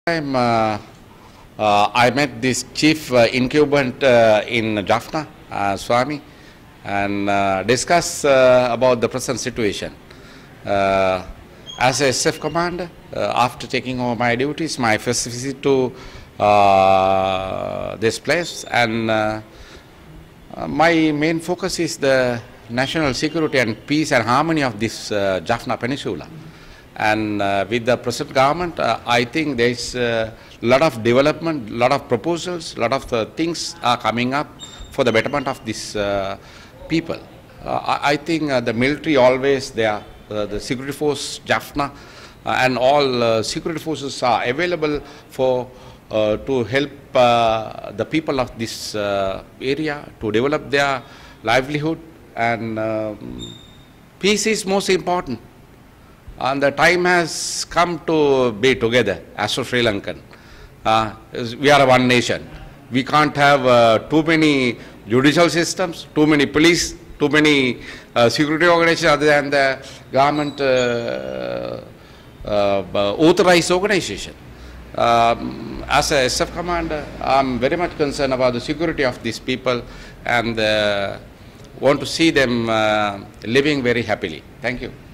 time I met this chief incumbent in Jaffna, Swami, and discussed about the present situation. As a SF commander, after taking over my duties, my first visit to this place, and my main focus is the national security and peace and harmony of this Jaffna Peninsula. And with the present government, I think there is a lot of development, lot of proposals, lot of things are coming up for the betterment of this people. I think the military always there, the security force, Jaffna, and all security forces are available for to help the people of this area to develop their livelihood, and peace is most important. And the time has come to be together as a Sri Lankan. We are one nation. We can't have too many judicial systems, too many police, too many security organizations other than the government authorized organization. As a SF commander, I'm very much concerned about the security of these people and want to see them living very happily. Thank you.